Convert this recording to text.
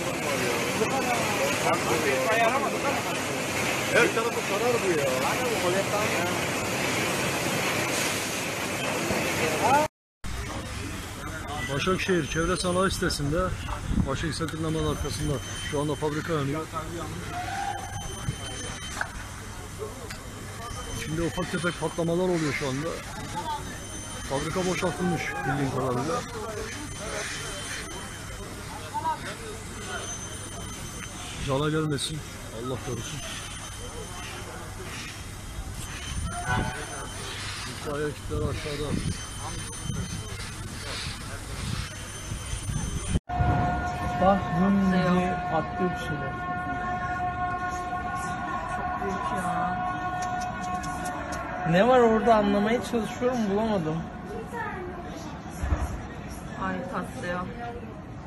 Her tarafı sarar bu ya. Başakşehir Çevre Sanayi Sitesi'nde Başak Sakın hemen arkasında. Şu anda fabrika yanıyor. Şimdi ufak tefek patlamalar oluyor şu anda. Fabrika boşaltılmış bildiğim kadarıyla. Cana gelmesin. Allah korusun. İtfaiye ekipleri aşağıda. Bak hım diye atlıyor bir şeyler. Çok büyük ya. Ne var orada anlamaya çalışıyorum, bulamadım. Ay patlıyor.